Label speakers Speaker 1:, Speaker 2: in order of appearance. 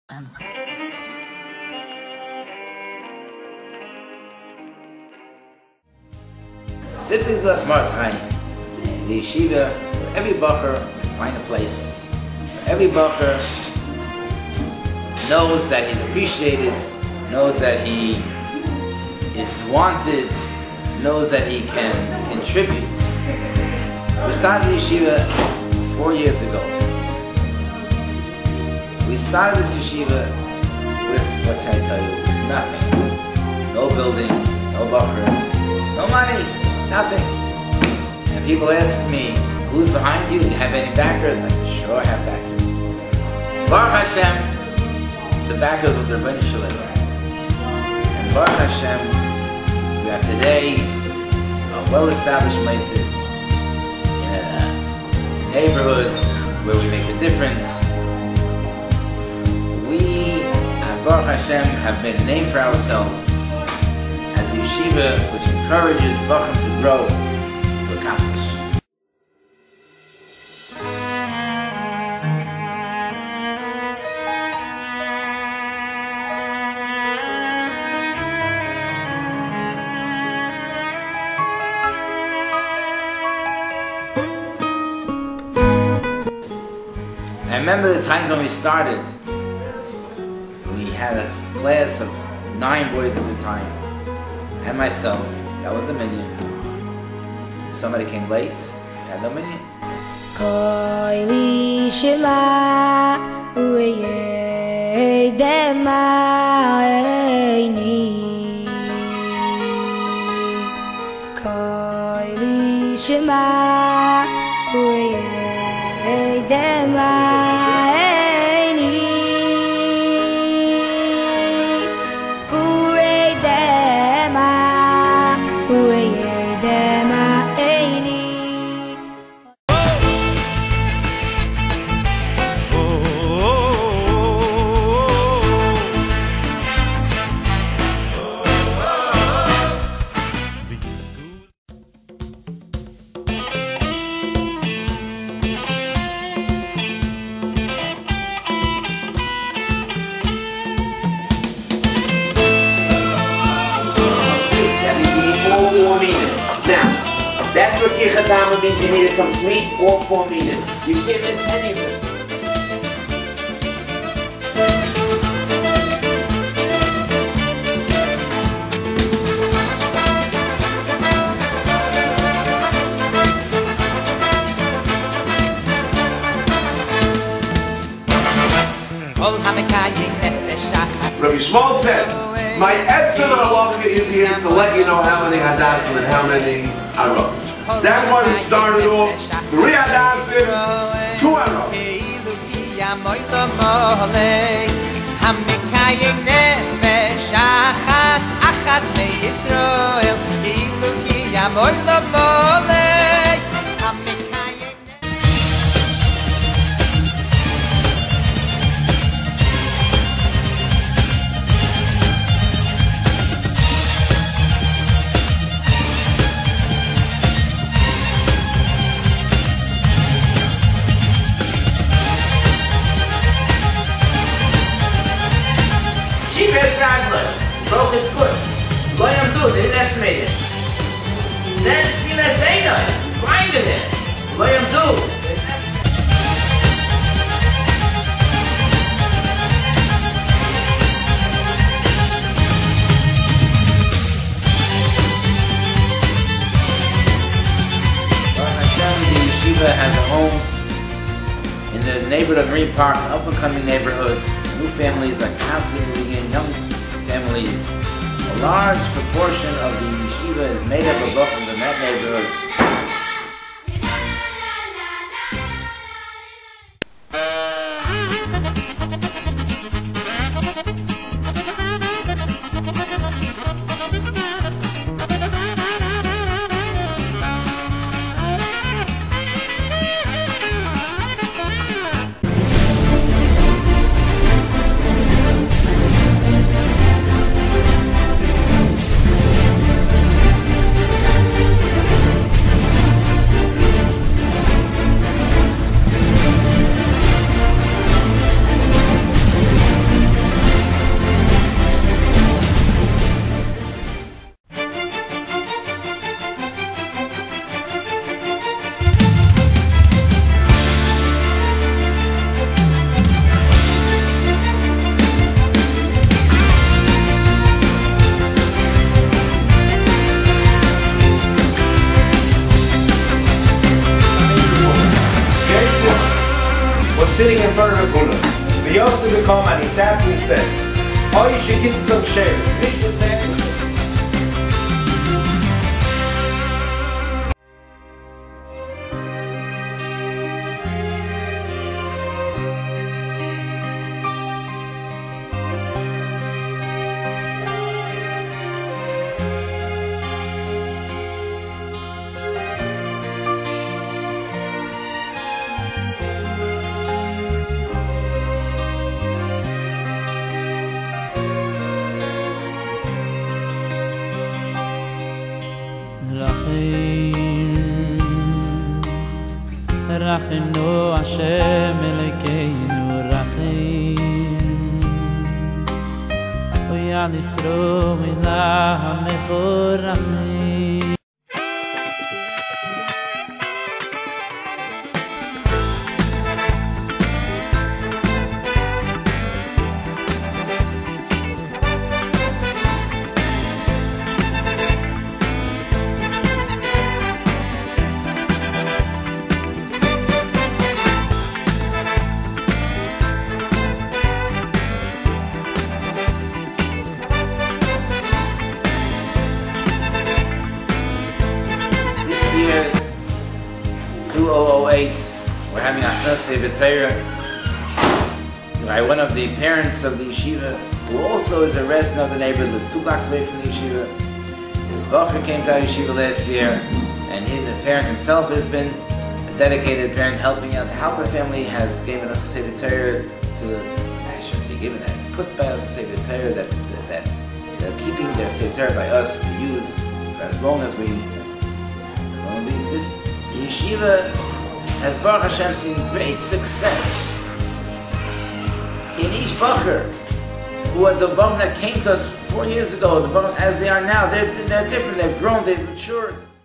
Speaker 1: Sifting Glas Mordechai is a yeshiva where every bacher can find a place. Every bacher knows that he's appreciated, knows that he is wanted, knows that he can contribute. We started yeshiva 4 years ago. We started this yeshiva with, what should I tell you, with nothing. No building, no bacher, no money, nothing. And people ask me, who's behind you? Do you have any backers? I said, sure I have backers. Baruch Hashem, the backers was the Rebbeinu Shalom. And Baruch Hashem, we have today a well-established moshe in a neighborhood where we make a difference. We, at Baruch Hashem, have made a name for ourselves as a yeshiva which encourages Bachim to grow, to accomplish. I remember the times when we started. We had a class of 9 boys at the time, and myself. That was the minyan. If somebody came late, we had no minyan.
Speaker 2: Koili Shema Ureye Demaini Koili Shema Ureye Demaini Ureye Dema Ureye Demaini.
Speaker 3: That's what Yichadama means. You need a complete all 4 meters. You can't miss any of it.
Speaker 4: Rabbi Shmuel says, my etzem halacha is here to let you know how many hadassim and how many aros. That's why we started off 3 hadassim, 2 aros.
Speaker 1: Broke his foot. Goyam do, they didn't estimate it. Then Silas Eidai, grinded it. Goyam do. Baruch Hashem, the yeshiva has a home in the neighborhood of Marine Park, an up-and-coming neighborhood. New families are constantly moving in, young families. A large proportion of the yeshiva is made up of Bachim in that neighborhood.
Speaker 5: gekommen und ich sage, wie es ist. Oh, ich schicke es so schön. Nicht das Ende.
Speaker 6: Rachim no Hashem Elokeinu Rachim Oyal Yisro Milah HaMechor Rachim
Speaker 1: Year 2008, we're having Achnasei B'Torah by one of the parents of the yeshiva, who also is a resident of the neighborhood, lives 2 blocks away from the yeshiva. His bacher came to our yeshiva last year, and the parent himself has been a dedicated parent, helping out. The Halper family has given us a Sefer Torah I shouldn't say given us, put by us a Sefer Torah that they're keeping their Sefer Torah by us to use for as long as we exist. The yeshiva has, Baruch Hashem, seen great success in each bacher who are the Bachrim that came to us 4 years ago, the Bachrim as they are now. They're different, they've grown, they've matured.